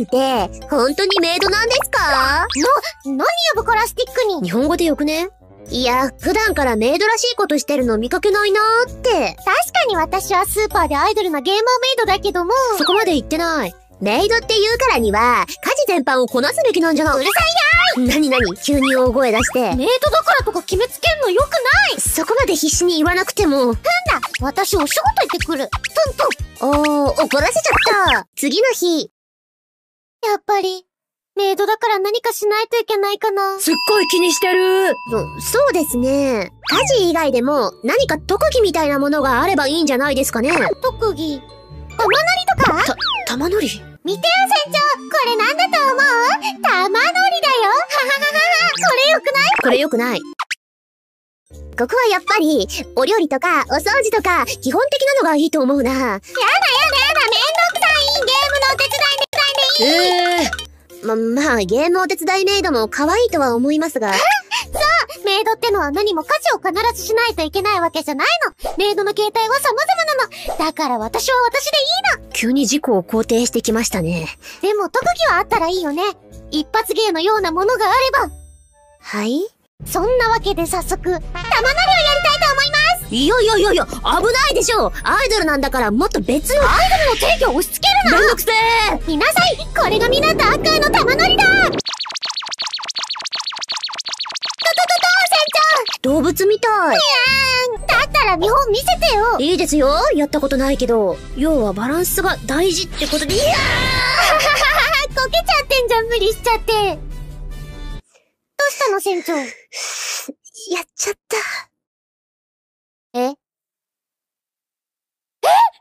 て、本当にメイドなんですか？ 何よブコラスティックに。 日本語でよくね？いや、普段からメイドらしいことしてるの見かけないなーって。 確かに私はスーパーでアイドルなゲーマーメイドだけども。 そこまで言ってない。メイドって言うからには、家事全般をこなすべきなんじゃない？ うるさいやなに急に大声出して。 メイドだからとか決めつけんのよくない。 そこまで必死に言わなくても。 なんだ、私お仕事行ってくる。トントン。怒らせちゃった。次の日。 やっぱり、メイドだから何かしないといけないかな。 すっごい気にしてる。そうですね。家事以外でも何か特技みたいなものがあればいいんじゃないですかね。 特技。玉乗りとか？ 玉乗り？ 見てよ船長、これなんだと思う？玉乗りだよ。ははははは。これよくない？ これよくない。ここはやっぱり、お料理とかお掃除とか基本的なのがいいと思うな。やだ、めんどくさい。ゲームのお手伝いでいい。まあ、ゲームお手伝いメイドも可愛いとは思いますが。 そう、メイドってのは何も家事を必ずしないといけないわけじゃないの。メイドの形態は様々なの。だから私は私でいいの。 急に自己を肯定してきましたね。 でも特技はあったらいいよね。一発芸のようなものがあれば。 はい？ そんなわけで早速、玉乗りをやりたいと思います。 いや、危ないでしょ。アイドルなんだからもっと別の。 アイドルの定義を押し付けるな。 めんどくせー。 見なさい、これがミナとアクアの玉乗りだ。船長。 動物みたい。 だったら見本見せてよ。 いいですよ。やったことないけど。要はバランスが大事ってことで。いやーこけちゃってんじゃん、無理しちゃって。どうしたの船長？ やっちゃった。 え